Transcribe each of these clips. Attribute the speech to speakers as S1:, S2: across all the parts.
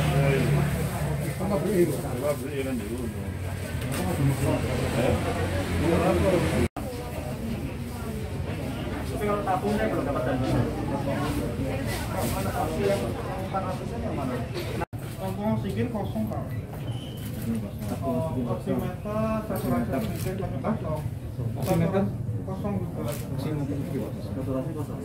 S1: Tapi kalau tabungnya belum dapat dana. Tabung oksigen kosong Pak. Oximeter, saturasi oksigen kosong. Oximeter kosong juga. Saturasi kosong.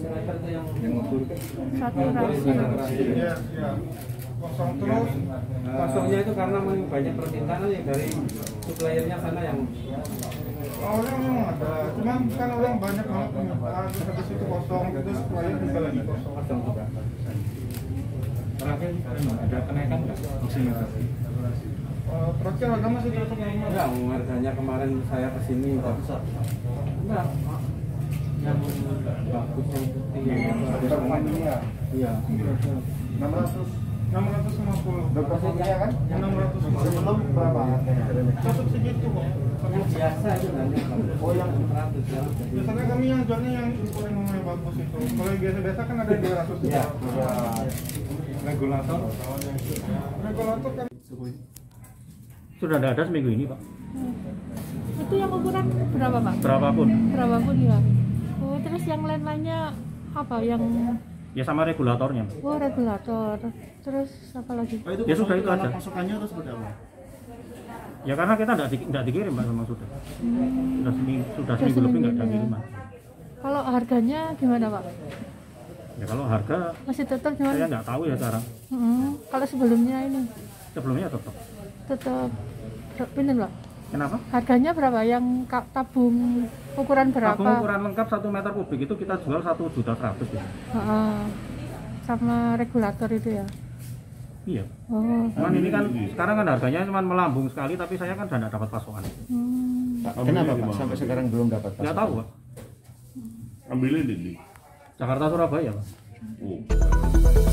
S2: Saturasi.
S1: Iya, iya. Kosong terus.
S3: Kosongnya itu karena banyak permintaan yang dari suppliernya sana yang
S1: Awalnya memang ada, cuman kan orang banyak banget permintaan, terus habis itu kosong, terus klien juga lagi kosong
S3: juga. Terakhir ada kenaikan nggak oximeter?
S1: Terakhir harga masih tetap normal.
S3: Enggak, harganya kemarin saya kesini enggak. Yang bagus yang putih yang ada iya
S1: 650.
S2: Dokter Familia kan?
S1: 650.
S2: Sebelum berapa?
S1: Cocok segitu kok.
S3: yang biasa itu banyak.
S2: Oh yang
S3: 100 ya.
S1: Biasanya kami yang jualnya yang ukuran yang bagus itu. Kalau yang biasa-biasa kan ada 200 juga.
S3: Iya.
S1: Regulator. Regulator kan
S4: Sudah tidak ada seminggu ini, Pak.
S5: Itu yang ukuran berapa, Pak?
S4: Berapapun.
S5: Berapapun ya. Oh, terus yang lain-lainnya apa? Yang
S4: Ya sama regulatornya.
S5: oh, regulator. Terus apa lagi?
S1: itu
S4: Ya sudah, itu aja.
S1: Pasokannya atau seperti apa?
S4: Ya karena kita tidak dikirim, Pak, memang sudah. Sudah seminggu lebih nggak ada kiriman.
S5: Kalau harganya gimana, Pak?
S4: Ya kalau harga
S5: Masih tetap
S4: saya
S5: gimana?
S4: nggak tahu ya sekarang.
S5: Kalau sebelumnya ini
S4: Sebelumnya tetap.
S5: bener, Pak.
S4: Kenapa?
S5: Harganya berapa? Yang tabung ukuran berapa?
S4: Tabung ukuran lengkap 1 meter kubik itu kita jual 1.100.000 ya.
S5: Sama regulator itu ya.
S4: Iya.
S5: Oh.
S4: Cuman ini kan sekarang kan harganya cuma melambung sekali, tapi saya kan sudah tidak dapat pasokan.
S2: Pak, kenapa Pak sampai sekarang belum dapat
S4: Nggak tahu, Pak.
S6: Ambilin di
S4: Jakarta Surabaya, Pak.
S6: Oh.